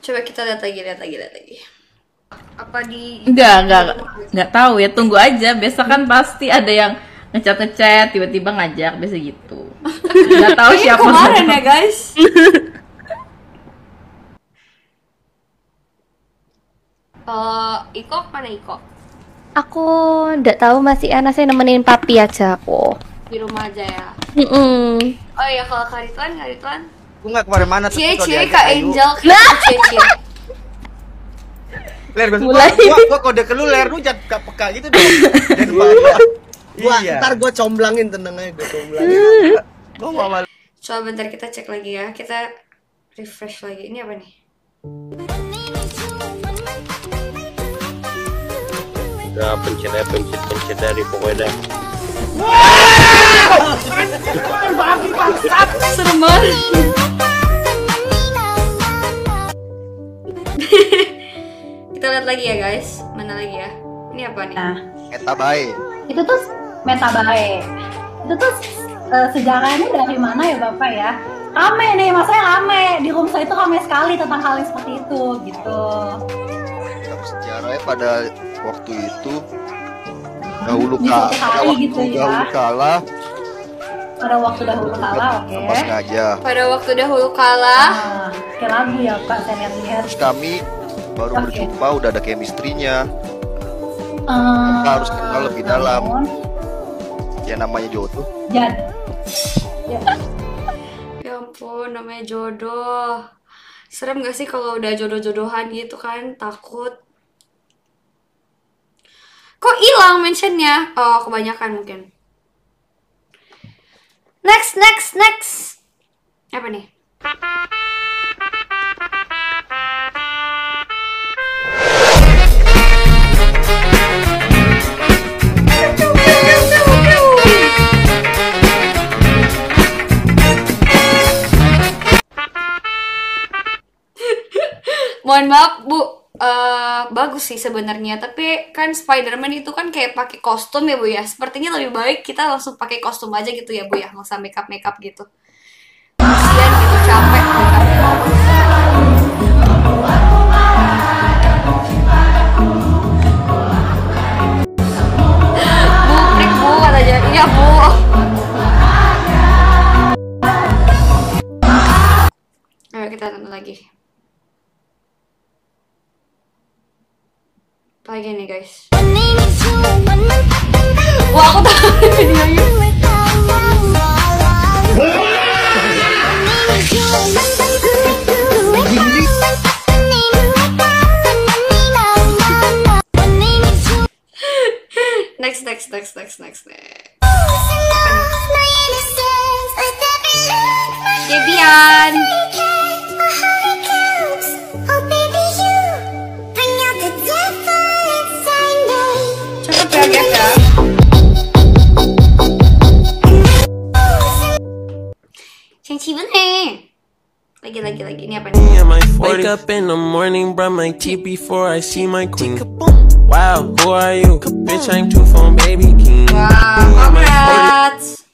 Coba kita lihat lagi. Apa di... Enggak tahu ya, tunggu aja. Besok kan pasti ada yang ngechat tiba-tiba ngajak, biasa gitu. Enggak tahu siapa kemarin ya guys. Iko mana Iko? Aku nggak tahu, masih Ana, saya nemenin papi aja aku. Di rumah aja ya. Oh iya, kalau Kak Ridwan? Gue nggak kemana-mana. Cie Kak Angel. Cie. Ler, gua kode ke lu, Ler, lu jangan peka gitu dong. Dan ntar gua comblangin, tenang aja, gua comblangin. Gua mau malu. Coba bentar kita cek lagi ya. Kita refresh lagi. Ini apa nih? Udah pencet dari pokoknya dah. Serem banget. Kita lihat lagi ya guys. Mana lagi ya? Ini apa nih? Nah, Metabae. itu tuh Metabae. Itu tuh sejarahnya dari mana ya Bapak ya? Rame nih, maksudnya rame. Di room saya itu rame sekali tentang hal yang seperti itu gitu. Sejarahnya pada waktu itu dahulu Di suatu hari gitu ya. kala. Pada waktu dahulu kala, oke. Tanpa sengaja. Pada waktu dahulu kala. Nah, kayak lagu ya Pak, saya lihat. Terus kami baru berjumpa, udah ada chemistry-nya. Kita harus kenal lebih dalam. Ya namanya jodoh. Jadi. Ya ampun, namanya jodoh. Serem gak sih kalau udah jodoh-jodohan gitu kan? Takut. Kok hilang mentionnya? Oh, kebanyakan mungkin. Next. Apa nih? Mohon maaf Bu, bagus sih sebenarnya, tapi kan Spider-Man itu kan kayak pakai kostum ya Bu ya. Sepertinya lebih baik kita langsung pakai kostum aja gitu ya Bu ya, nggak usah makeup gitu. Kasian gitu, capek Bu, break Bu, katanya. Iya Bu. Ayo kita nonton lagi. Lagi nih guys. Wah, aku tahu videonya. Next. Debian. Cakep ya guys ya. Sensi bener. Lagi ini apa nih? Wake up in the morning, brush my teeth before I see my queen. Wow, who are you? Bitch, I'm two phone baby king. Wow, congrats.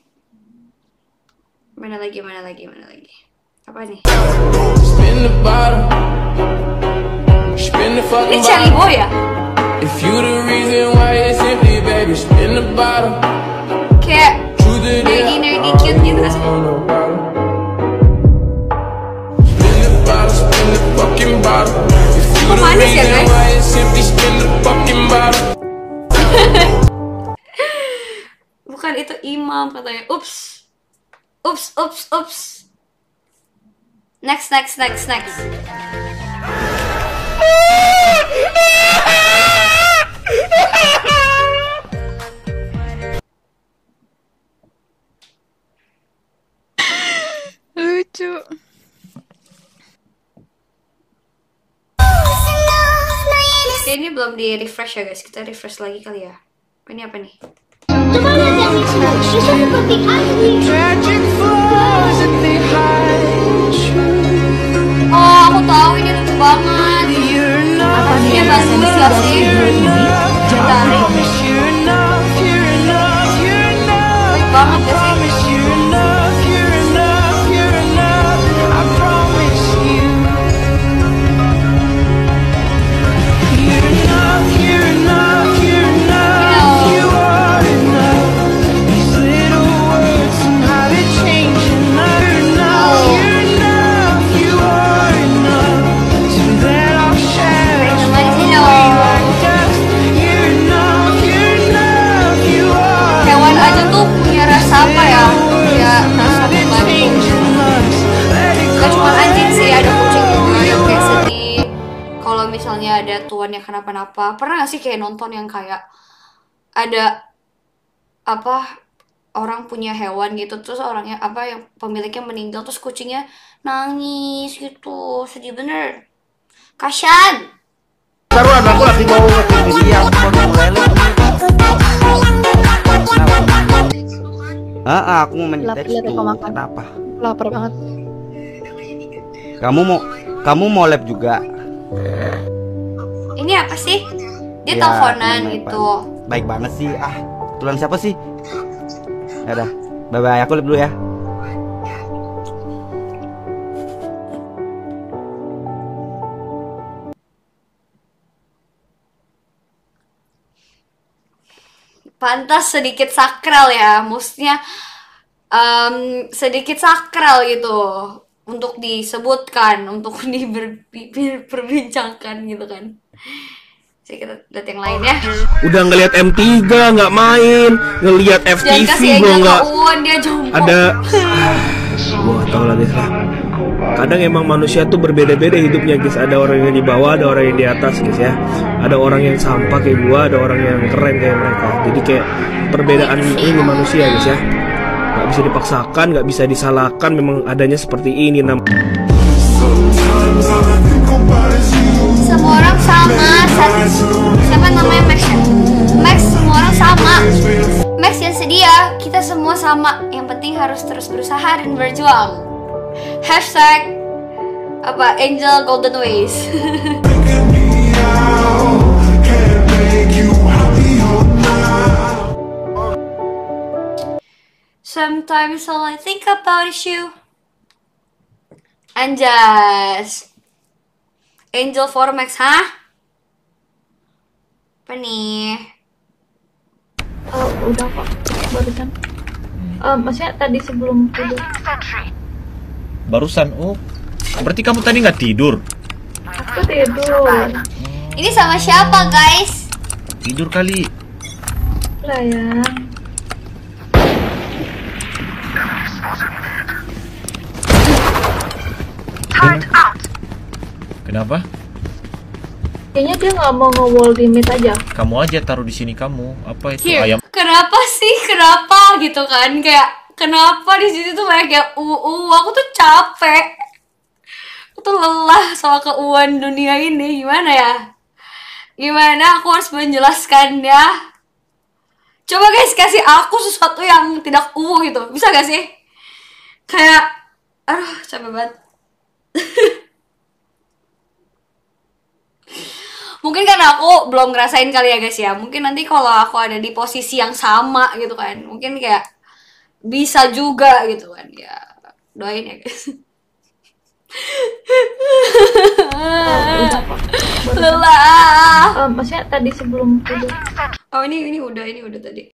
Mana lagi? Apa nih? Spin the bottle. Spin the Ini fucking Charlie bottle. Boy ya? If you the reason why it's empty, baby, spin the bottle. Kayak nerdy cute gitu gak sih? Spin the bottle, spin the fucking bottle. If you Kok the manis ya, reason guys? why it's empty, spin the fucking bottle. Bukan, itu imam katanya. Ups. Next. Lucu. Oke, ini belum di refresh ya guys. Kita refresh lagi kali ya. Ini apa nih? Oh, aku tahu ini lucu banget. Apa dia bahasa Indonesia sih? Jari. Baik banget gak sih? misalnya ada tuan yang kenapa-napa, pernah gak sih kayak nonton yang kayak ada apa orang punya hewan gitu, terus orangnya apa yang pemiliknya meninggal, terus kucingnya nangis gitu, sedih bener, kasian. Taruhan aku lagi mau iya mau mulai aku mau main Lapar teks liat aku makan. Kenapa? Lapar banget. Kamu mau lab juga? Ini apa sih? Dia Ya, teleponan teman gitu. Baik banget sih. Tulan siapa sih? Ya udah. Bye bye, aku lab dulu ya. Pantas sedikit sakral ya, maksudnya sedikit sakral gitu untuk disebutkan, untuk diperbincangkan gitu kan. Jadi kita lihat yang lain ya. Udah ngelihat M3 nggak main, ngelihat Jangan FTV kasih gua Angel nggak ke Uwan, dia jongkok. ada. Gua nggak tahu lah guys lah. Kadang emang manusia tuh berbeda-beda hidupnya guys. Ada orang yang di bawah, ada orang yang di atas guys ya. Ada orang yang sampah kayak gua, ada orang yang keren kayak mereka. Jadi kayak perbedaan ini manusia guys ya. Nggak bisa dipaksakan, nggak bisa disalahkan. Memang adanya seperti ini. Semua orang sama. Siapa namanya Max? Max, semua orang sama. Max yang sedia, kita semua sama. Yang penting harus terus berusaha dan berjuang. Hashtag apa Angel Golden Ways. Sometimes all I think about is you. Anjas. Angel for Max, hah? Apa nih? Udah kok, barusan. Maksudnya tadi sebelum tidur. Barusan, berarti kamu tadi nggak tidur? Aku tidur. Ini sama siapa, guys? Tidur kali. Lah ya. Kenapa? Kayaknya dia nggak mau nge-wall limit aja. Kamu aja taruh di sini kamu. Apa itu ayam? Kenapa sih? Kenapa gitu kan? Kayak kenapa di sini tuh banyak yang aku tuh capek. Aku tuh lelah sama keuuan dunia ini. Gimana ya? Gimana aku harus menjelaskannya? Coba guys, kasih aku sesuatu yang tidak gitu. Bisa gak sih? Kayak aduh, capek banget. Mungkin karena aku belum ngerasain kali ya guys ya. Mungkin nanti kalau aku ada di posisi yang sama gitu kan, mungkin kayak bisa juga gitu kan. Ya doain ya guys. Lelah. Maksudnya tadi sebelum tidur. Oh ini udah tadi.